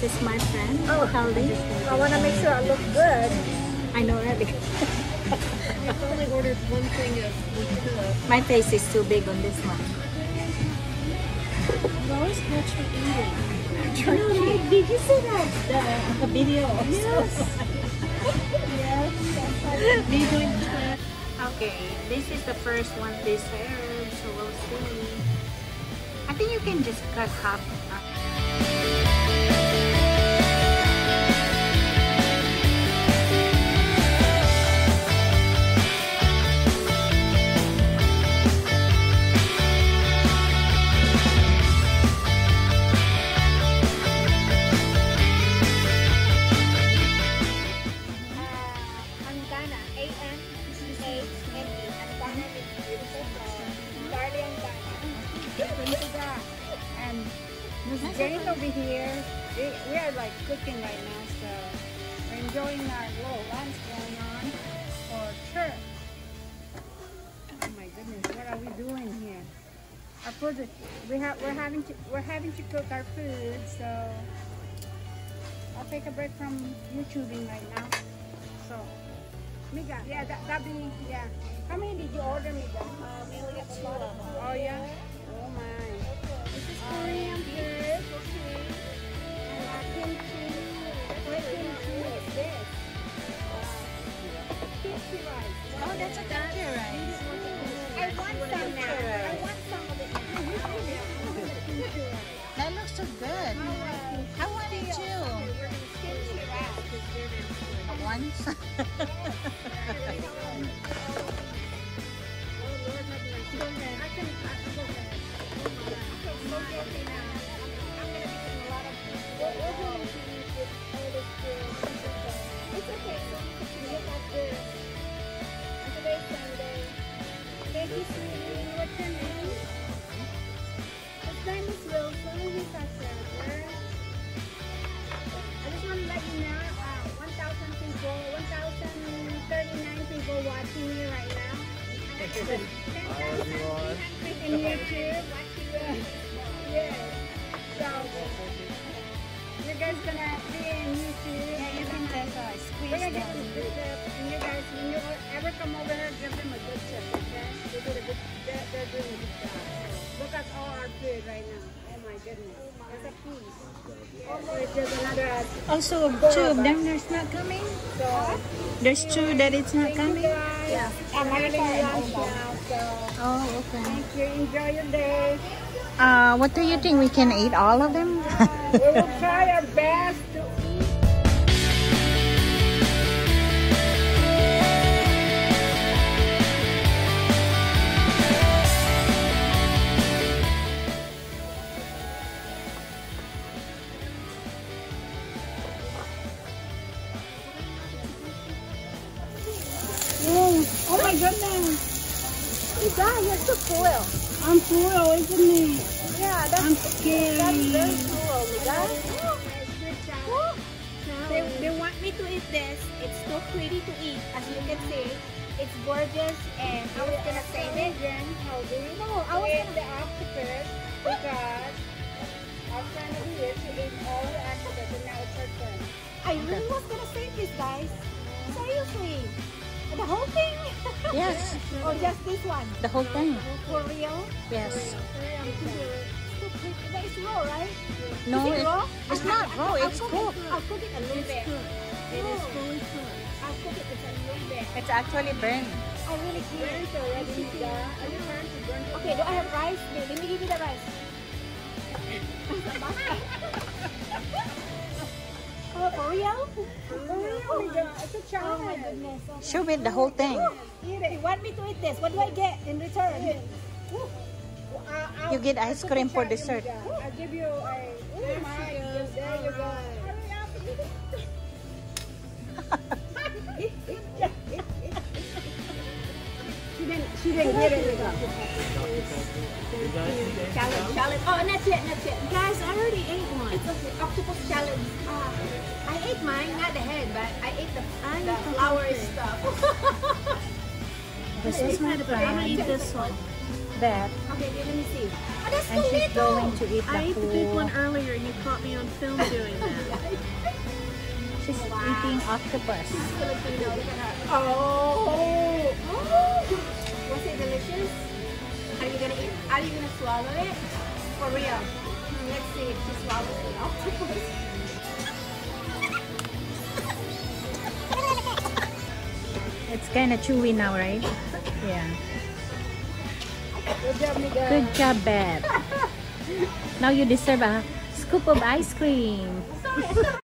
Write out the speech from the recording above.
is my friend, Haldi. I want to make sure I look good. I know that because You've only ordered one thing of my face is too big on this one. Rose, what you eating? Did you see that the video? Yes. Are you going to try? Okay, this is the first one they serve, so we'll see. I think you can just cut half. Angana, A-N-G-A-N-E. Angana means beautiful flower. Darli Angana. And Miss Jane over here, we are like cooking right now, so we're enjoying our little lunch going on for church. Oh my goodness, what are we doing here? Our food is, we're having to cook our food, so I'll take a break from YouTubing right now. So, Miga, yeah, that be, yeah. How many did you order, Miga? We only got 2 of them. Oh, yeah? Oh, my. This is Korean food. And kimchi. What kimchi is this? Kimchi rice. Oh, that's a kimchi rice. I want some now. I want some of it now. Kimchi rice. That looks so good. I want it too. We're going to kimchi rice. Once. Thank you, sweetie. What's your name? His name is Wilson. He's our server. I just want to let you know, 1,000 people, 1,039 people watching me right now. And 10,000 in YouTube watching me. Yes. So, you guys gonna be in YouTube. Yeah, you can just We're squeeze gonna get them. this good tip, and you guys, when you ever come over here, give them a good tip, okay? They did a good, they're doing a good job. Look at all our food right now. Oh my goodness, there's a piece. Oh, there's another. Also, 2 of them there's not coming. So, There's 2 that it's not coming. yeah, I'm having lunch now, so Oh, okay. thank you. Enjoy your day. What do you think? We can eat all of them? We will try our best to eat. Oh my goodness. You guys, you're so cool. I'm cool, isn't it? Yeah, I'm scared. That's very cool, you guys. They want me to eat this. It's so pretty to eat, as you can see. It's gorgeous, and I was gonna save it. How do you know? I was gonna the octopus because our friend over here, she ate all the octopus, and now it's her turn. I really was gonna save this, guys. Seriously. The whole thing? Yes, Or just this one? the whole thing. For real? Yes. But it's raw, right? No, Is it raw? it's not raw. It's cooked. I'll cook it a little bit. It is fully cooked. I'll cook it a little bit. It's actually burned. I really can't. Already, okay, do I have rice? Let me give you the rice. Oh, for real? For real? Oh my God, it's a challenge. Oh my goodness. Show me the whole thing. Eat it. You want me to eat this? What do I get in return? You get ice cream for dessert. I'll give you a... Oh my goodness. There you go. Hurry up. She didn't get it. Challenge. Oh, not yet. Guys, I already ate one. It's okay. Octopus challenge. I ate mine, not the head, but I ate the the flower stuff. This is not I'm gonna bad. eat this one. that, Okay, let me see. Oh, that's and so she's little. going to eat I the ate the big one whole. earlier and you caught me on film doing that. She's eating octopus. Filipino, look at her. Oh! Was it delicious? Are you gonna eat? Are you gonna swallow it? For real? Let's see if she swallows the octopus. It's kind of chewy now, right? Yeah. Good job, Miguel. Good job, Beth. Now you deserve a scoop of ice cream. Sorry.